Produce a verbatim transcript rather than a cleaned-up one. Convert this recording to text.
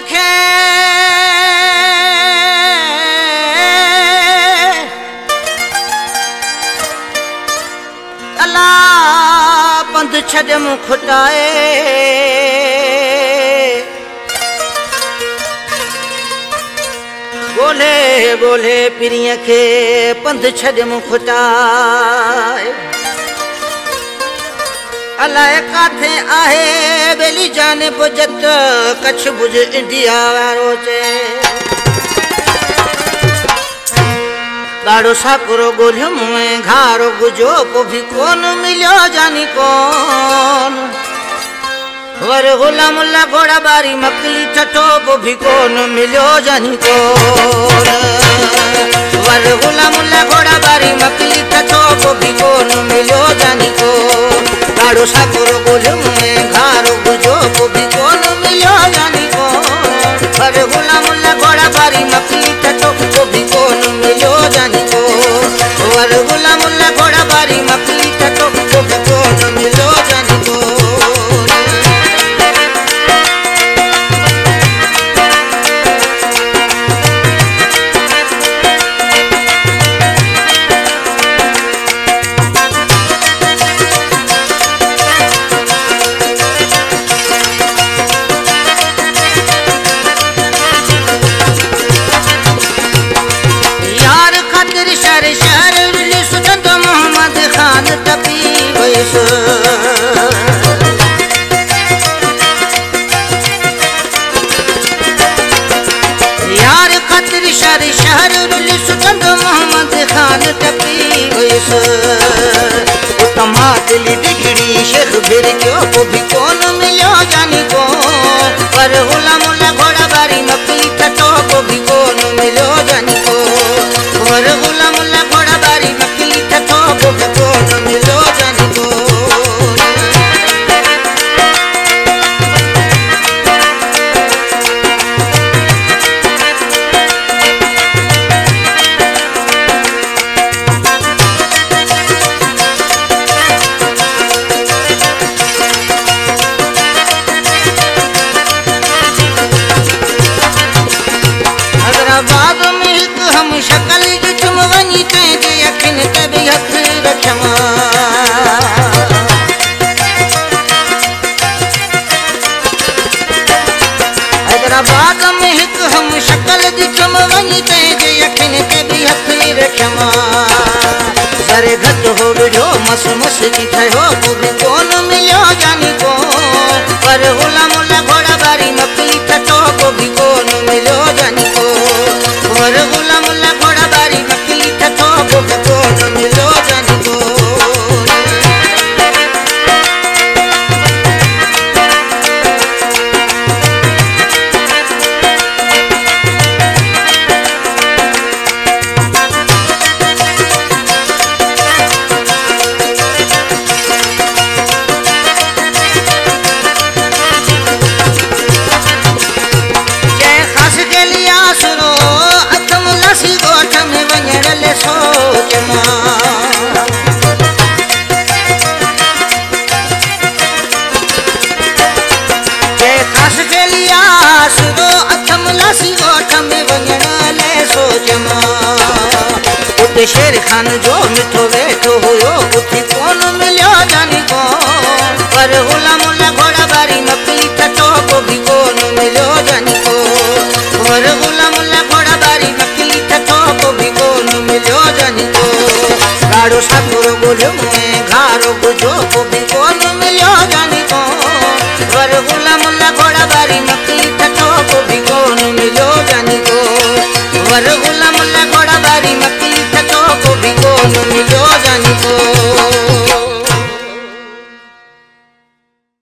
खे अला पंध छॾ मूं खुटाए ॻोल्हे ॻोल्हे पिरीअ खे पंध छॾ मूं खुटाए अलाए काथे आहे बेली जाने बुजत कच्छ भुज इंडिया वारो चए ॾाढो साकुरो ॻोल्हियो मूं घारो गुजो को बि कोन मिलियो जानी कोन वर गुलाम मुल्ला घोड़ा बारी मकली ठठो को भी कोन मिलियो जानी कोन वर गुलाम मुल्ला घोड़ा बारी मकली ठठो को भी कोन मिलियो जानी कोन ॾाढो साकुरो ॻोल्हियो मूं घारो गुजो को भी कोन मिलियो जानी कोन वर गुलाम मुल्ला घोड़ा बारी मकली ठठो को भी कोन मिलियो जानी कोन वर गुलाम मुल्ला घोड़ा बारी मकली ठठो को भी कोन मिलियो जानी कोन शहर शहर सुजंद मोहम्मद खान टपी वयस यार खातिर शहर शहर सुजंद मोहम्मद खान टपी वयस तमातली डिगड़ी शेख फिर क्यों को भी कोन मिलियो जानी को पर गुलाम मुल्ला घोड़ा बारी मकली ठठो को भी कोन मिलियो जानी को पर गुलाम मुल्ला घोड़ा बारी मकली ठठो को भी कोन मिलियो जानी को हैदराबाद में एक हम शक्ल ॾिठम वञी तंहिंजे अखियुनि ते बि हथ रखियम हैदराबाद में एक हम शक्ल ॾिठम वञी तंहिंजे अखियुनि ते बि हथ रखियम सरे घट हो विढ़ो मस मस थी ठहियो को बि कोन मिलियो जानी को पर गुलाम मुल्ला घोड़ा बारी मकली ठठो को बि कोन मिलियो जानी को पर गुलाम मुल्ला घोड़ा बारी मकली ठठो को भी कोन मिलियो जानी को सोच खास के लिया सुरो अथम लासी गोठ में वञण ले सोच उते शेर खान जो मिठो वेठो हुयो उथी कोन मिलियो जानी को पर गुलाम मुल्ला घोड़ा बारी मकली ठठो को भी कोन मिलियो जानी को पर गुलाम मुल्ला घोड़ा बारी मकली ठठो को भी कोन मिलियो जानी को ॾाढो साकुरो ॻोल्हियो मूं घारो गुजो को भी कोन मिलियो जानी को वर गुलाम मुल्ला घोड़ा बारी मकली ठठो को भी कोन मिलियो जानी को वर गुलाम मुल्ला घोड़ा बारी मकली ठठो को भी कोन मिलियो